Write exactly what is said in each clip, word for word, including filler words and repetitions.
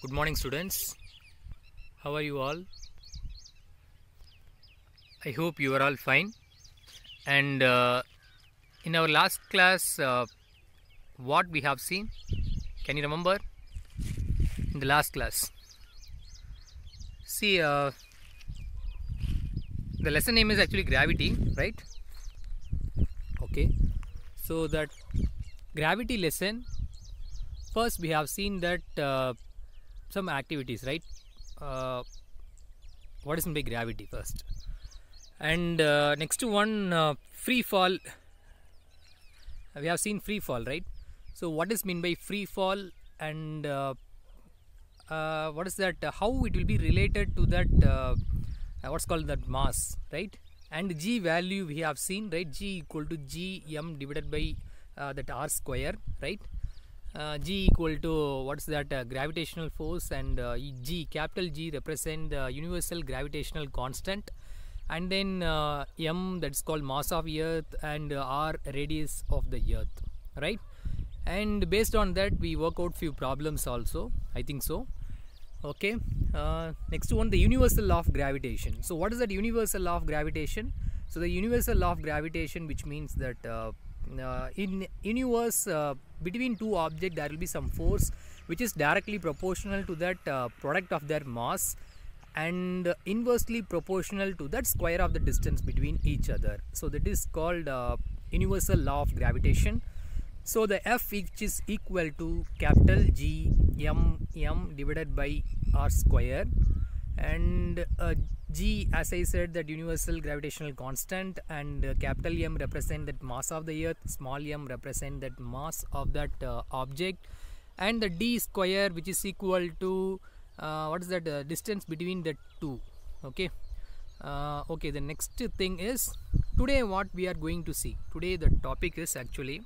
Good morning, students. How are you all? I hope you are all fine. And uh, in our last class, uh, what we have seen, can you remember? In the last class, see, uh, the lesson name is actually gravity, right? Okay, so that gravity lesson, first we have seen that uh, some activities, right? Uh, what is meant by gravity first, and uh, next one, uh, free fall. We have seen free fall, right? So what is meant by free fall, and uh, uh, what is that? Uh, how it will be related to that? Uh, what's called that mass, right? And g value we have seen, right? G equal to g m divided by uh, that r square, right? Uh, g equal to what's that? Uh, gravitational force, and uh, g, capital G, represent the universal gravitational constant, and then uh, m, that's called mass of earth, and uh, r, radius of the earth, right? And based on that we work out few problems also, I think so. Okay, uh, next one, the universal law of gravitation. So what is that universal law of gravitation? So the universal law of gravitation, which means that uh, uh, in universe, uh, between two objects there will be some force which is directly proportional to that uh, product of their mass, and inversely proportional to that square of the distance between each other. So that is called uh, universal law of gravitation. So the F, which is equal to capital G m m divided by r square, and uh, G, as I said, that universal gravitational constant, and uh, capital M represent that mass of the earth, small m represent that mass of that uh, object, and the d square, which is equal to uh, what is that uh, distance between the two. Okay. Uh, okay, the next thing is, today what we are going to see, today the topic is actually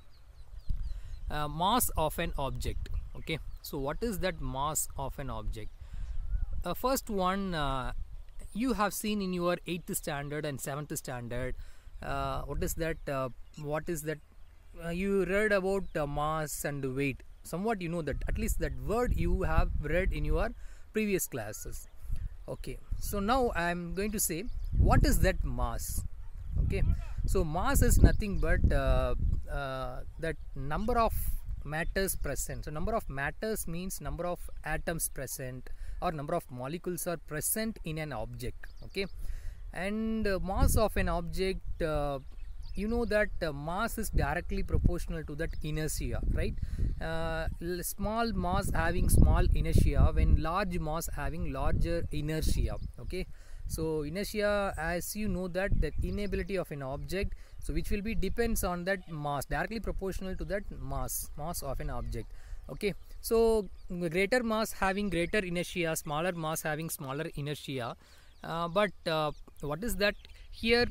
Uh, mass of an object. Okay, so what is that mass of an object? Uh, first one, uh, you have seen in your eighth standard and seventh standard. Uh, what is that? Uh, what is that? Uh, you read about uh, mass and weight. Somewhat you know that, at least that word you have read in your previous classes. Okay, so now I am going to say, what is that mass? Okay, so mass is nothing but uh, uh, that number of matters present. So number of matters means number of atoms present, or number of molecules are present in an object. Okay, and uh, mass of an object, uh, you know that uh, mass is directly proportional to that inertia, right? Uh, small mass having small inertia, when large mass having larger inertia. Okay, so inertia, as you know that the inability of an object, so which will be depends on that mass, directly proportional to that mass mass of an object. Okay, so greater mass having greater inertia, smaller mass having smaller inertia, uh, but uh, what is that here?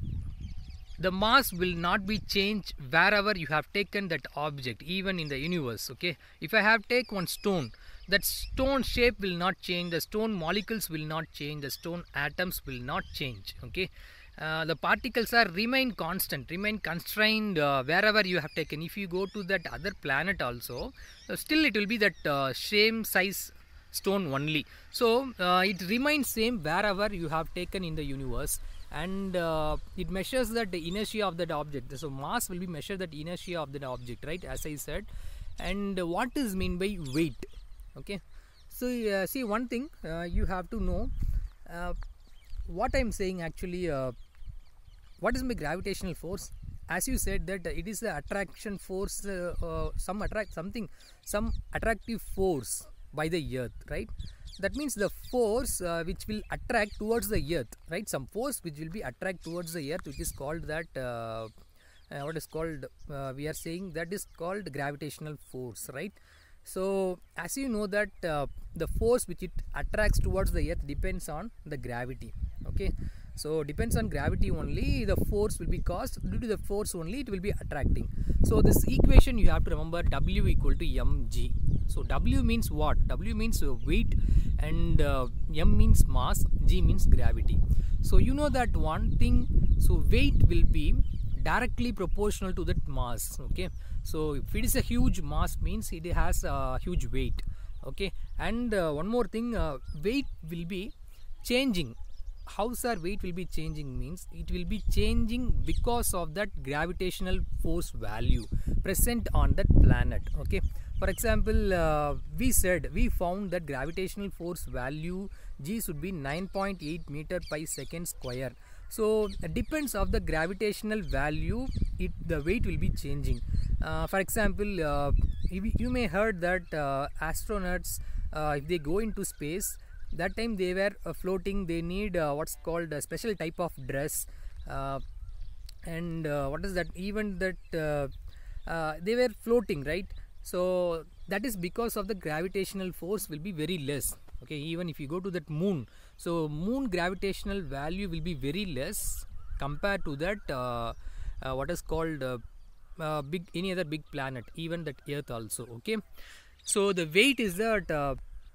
The mass will not be changed wherever you have taken that object, even in the universe. Okay, if I have take one stone, that stone shape will not change, the stone molecules will not change, the stone atoms will not change. Okay, uh, the particles are remain constant, remain constrained uh, wherever you have taken. If you go to that other planet also, uh, still it will be that uh, same size stone only. So uh, it remains same wherever you have taken in the universe, and uh, it measures that the inertia of that object. So mass will be measured that inertia of that object, right, as I said. And what is mean by weight? Okay, so uh, see, one thing uh, you have to know, uh, what I am saying actually, uh, what is my gravitational force? As you said that it is the attraction force, uh, uh, some attract something, some attractive force by the earth, right? That means the force uh, which will attract towards the earth, right? Some force which will be attract towards the earth, which is called that uh, uh, what is called, uh, we are saying that is called gravitational force, right? So as you know that uh, the force which it attracts towards the earth depends on the gravity. Okay, so depends on gravity only, the force will be caused, due to the force only it will be attracting. So this equation you have to remember, W equal to mg. So W means what? W means weight, and uh, m means mass, g means gravity. So you know that one thing, so weight will be directly proportional to that mass. Okay, so if it is a huge mass, means it has a huge weight. Okay, And uh, one more thing, uh, weight will be changing. How sir weight will be changing means it will be changing because of that gravitational force value present on that planet. Okay, for example, uh, we said we found that gravitational force value G should be nine point eight meter per second square. So it depends of the gravitational value, it the weight will be changing. Uh, for example, uh, you, you may heard that uh, astronauts, uh, if they go into space, that time they were uh, floating, they need uh, what's called a special type of dress, uh, and uh, what is that, even that uh, uh, they were floating, right? So that is because of the gravitational force will be very less. Okay, even if you go to that moon, so moon gravitational value will be very less compared to that uh, uh, what is called uh, uh, big any other big planet, even that earth also. Okay, so the weight is that uh,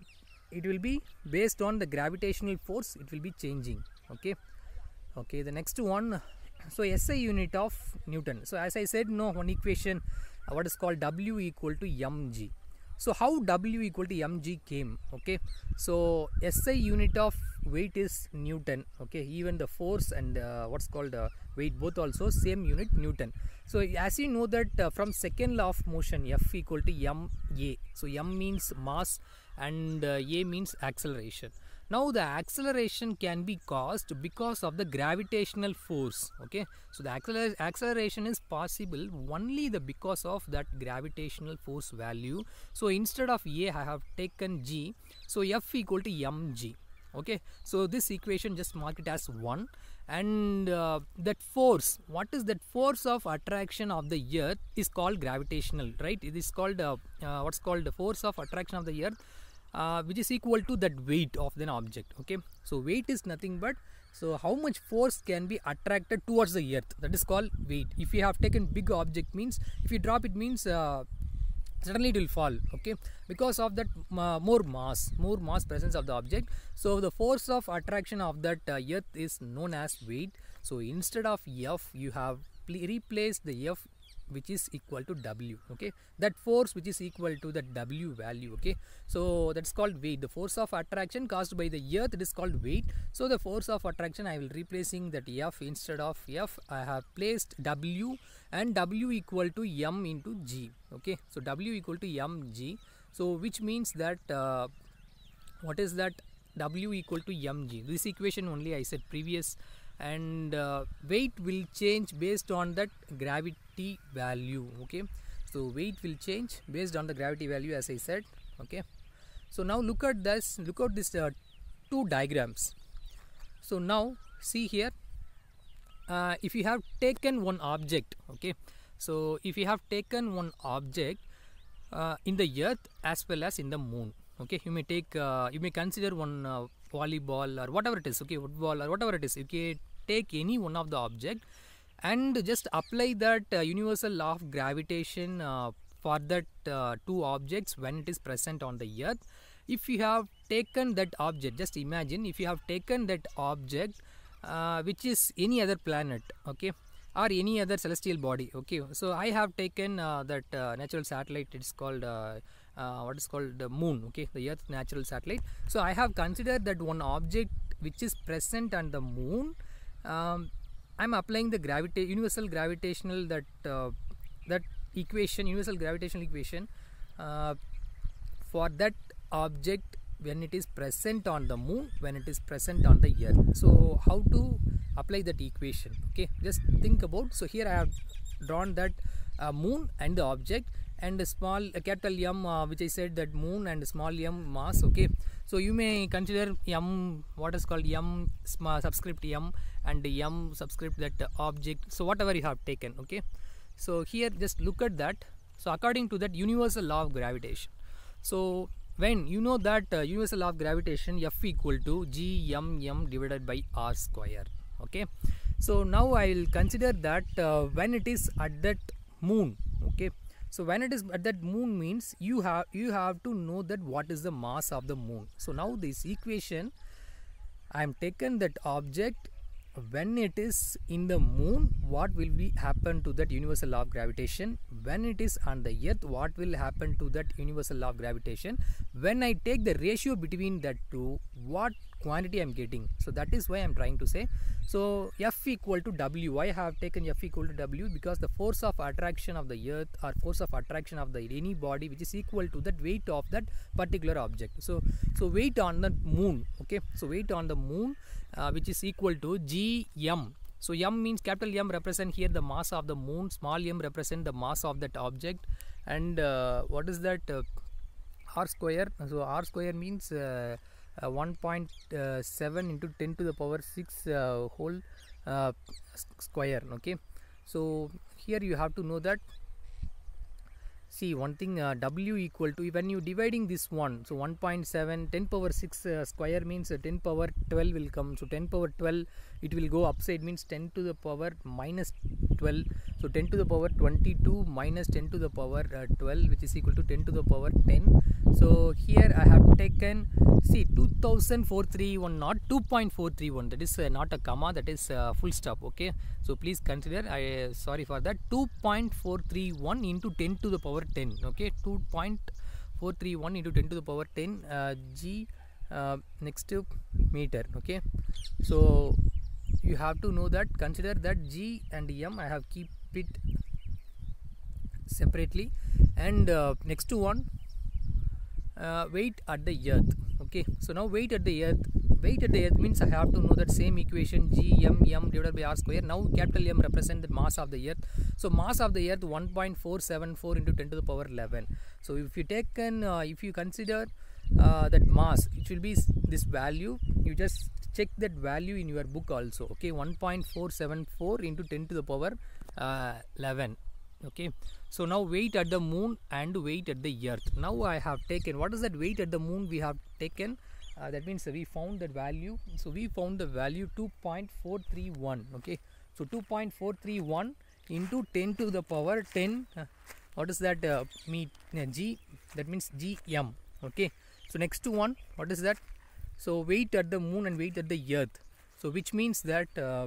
it will be based on the gravitational force, it will be changing. Okay, okay, the next one, so S I unit of Newton. So as I said, no one equation, uh, what is called W equal to mg. So how W equal to mg came? Okay, so S I unit of weight is Newton. Okay, even the force and uh, what's called uh, weight, both also same unit, Newton. So as you know that uh, from second law of motion, F equal to ma. So m means mass and uh, a means acceleration. Now the acceleration can be caused because of the gravitational force. Okay, so the acceler acceleration is possible only the because of that gravitational force value. So instead of a I have taken g, so F equal to mg. Okay, so this equation just mark it as one. And uh, that force, what is that force of attraction of the earth is called gravitational, right? It is called uh, uh, what's called the force of attraction of the earth, uh, which is equal to that weight of an object. Okay, so weight is nothing but, so how much force can be attracted towards the earth, that is called weight. If you have taken big object means, if you drop it means uh, suddenly it will fall. Okay, because of that uh, more mass more mass presence of the object. So the force of attraction of that uh, earth is known as weight. So instead of F you have replaced the F which is equal to W. Okay, that force which is equal to the W value. Okay, so that's called weight. The force of attraction caused by the earth, it is called weight. So the force of attraction, I will replacing that F, instead of F I have placed W, and W equal to m into g. Okay, so W equal to mg. So which means that uh, what is that, W equal to mg. This equation only I said previous. And uh, weight will change based on that gravity value. Okay, so weight will change based on the gravity value, as I said. Okay, so now look at this, look at this uh, two diagrams. So now see here, uh, if you have taken one object, okay, so if you have taken one object uh, in the earth as well as in the moon, okay, you may take uh, you may consider one uh, volleyball or whatever it is, okay, football or whatever it is. Okay, take any one of the object and just apply that uh, universal law of gravitation uh, for that uh, two objects when it is present on the earth. If you have taken that object, just imagine if you have taken that object uh, which is any other planet, okay, or any other celestial body. Okay, so I have taken uh, that uh, natural satellite, it's called uh, uh, what is called the moon. Okay, the earth natural satellite. So I have considered that one object which is present on the moon. um, I'm applying the gravita universal gravitational that uh, that equation, universal gravitational equation uh, for that object when it is present on the moon, when it is present on the earth. So how to apply that equation? Okay, just think about. So here I have drawn that uh, moon and the object, and a small a capital M, uh, which I said that moon, and small m mass. Okay, so you may consider m, what is called m small subscript m, and m subscript that uh, object. So whatever you have taken. Okay, so here just look at that. So according to that universal law of gravitation, so when you know that uh, universal law of gravitation, F equal to g m m divided by r square. Okay, so now I will consider that uh, when it is at that moon. Okay, so when it is at that moon means you have you have to know that what is the mass of the moon. So now this equation, I am taken that object when it is in the moon, what will be happen to that universal law of gravitation? When it is on the earth, what will happen to that universal law of gravitation? When I take the ratio between that two, what quantity I am getting? So that is why I am trying to say. So F equal to W. Why I have taken F equal to W? Because the force of attraction of the earth or force of attraction of the any body which is equal to that weight of that particular object. So so weight on the moon, okay, so weight on the moon uh, which is equal to G M. So M means capital M represent here the mass of the moon, small m represent the mass of that object, and uh, what is that uh, R square? So R square means uh, uh, one point seven into ten to the power six uh, whole uh, square, okay. So here you have to know that, see one thing, uh, W equal to, when you dividing this one, so one point seven, ten power six uh, square means uh, ten power twelve will come. So ten power twelve, it will go upside, means ten to the power minus twelve. So ten to the power twenty-two minus ten to the power uh, twelve, which is equal to ten to the power ten. So here I have taken, see, two thousand four hundred thirty-one, not two point four three one, that is uh, not a comma, that is uh, full stop, okay. So please consider, I uh, sorry for that, two point four three one into ten to the power ten, okay, two point four three one into ten to the power ten uh, G uh, next to meter, okay. So you have to know that, consider that G and M I have keep it separately, and uh, next to one uh, weight at the earth, okay. So now weight at the earth, weight at the earth means I have to know that same equation, G M M divided by R square. Now capital M represent the mass of the earth. So mass of the earth one point four seven four into ten to the power eleven. So if you take an, uh, if you consider uh, that mass, it will be this value. You just check that value in your book also, okay. one point four seven four into ten to the power uh, eleven, okay. So now weight at the moon and weight at the earth. Now I have taken, what is that weight at the moon we have taken? Uh, that means uh, we found that value. So we found the value two point four three one, okay. So two point four three one into ten to the power ten, uh, what is that uh, me uh, G, that means G M, okay. So next to one, what is that? So weight at the moon and weight at the earth. So which means that uh,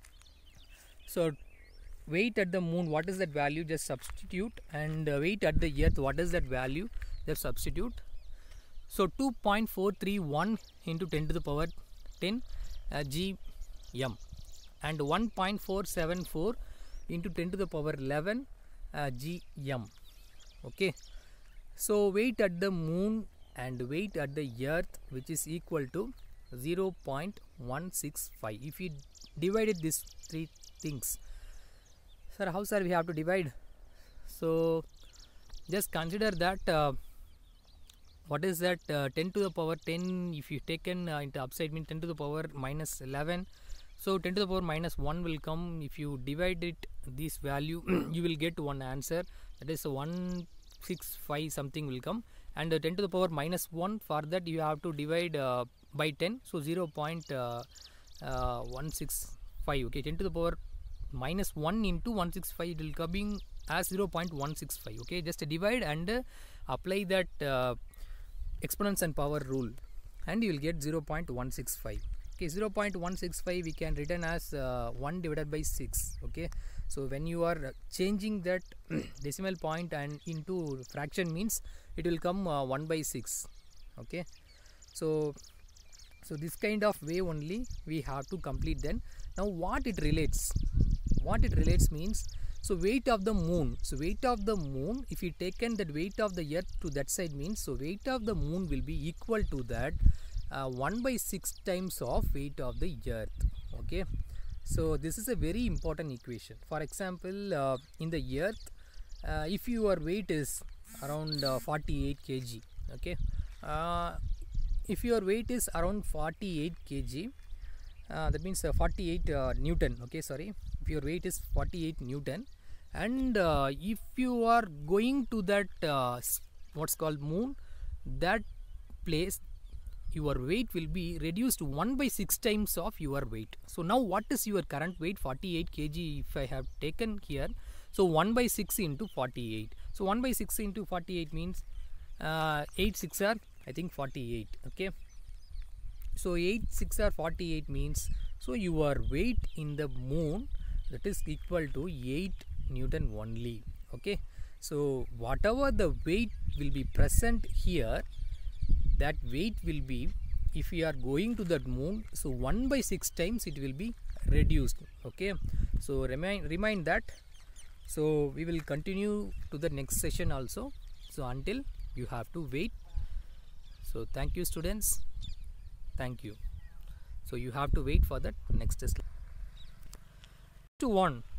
so weight at the moon, what is that value? Just substitute, and uh, weight at the earth, what is that value? Just substitute. So two point four three one into ten to the power ten uh, G M, and one point four seven four into ten to the power eleven uh, G M, okay. So weight at the moon and weight at the earth, which is equal to zero point one six five. If we divided these three things, sir, how sir we have to divide? So just consider that uh, what is that uh, ten to the power ten, if you taken uh, into upside, mean ten to the power minus eleven. So ten to the power minus one will come. If you divide it this value you will get one answer, that is one six five something will come, and uh, ten to the power minus one, for that you have to divide uh, by ten, so zero point one six five, okay. ten to the power minus one into one six five, it will coming as zero point one six five, okay. Just divide and uh, apply that uh, exponents and power rule, and you will get zero point one six five, okay. zero point one six five we can written as uh, one divided by six, okay. So when you are changing that decimal point and into fraction, means it will come uh, one by six, okay. So so this kind of way only we have to complete. Then now what it relates, what it relates means, so weight of the moon, so weight of the moon, if you taken that weight of the earth to that side, means so weight of the moon will be equal to that uh, one by six times of weight of the earth, okay. So this is a very important equation. For example, uh, in the earth, uh, if your weight is around uh, forty-eight kilograms, okay, uh, if your weight is around forty-eight kilograms, uh, that means uh, forty-eight uh, Newton, okay, sorry, if your weight is forty-eight Newton, and uh, if you are going to that uh, what's called moon, that place, your weight will be reduced one by six times of your weight. So now what is your current weight? forty-eight kilograms if I have taken here. So one by six into forty-eight. So one by six into forty-eight means uh, eight six are I think forty-eight, okay. So eight six are forty-eight means So your weight in the moon, that is equal to eight Newton only. Okay, so whatever the weight will be present here, that weight will be, if we are going to that moon, so one by six times it will be reduced. Okay, so remind remind that. So we will continue to the next session also. So until you have to wait. So thank you students, thank you. So you have to wait for that next slide. To one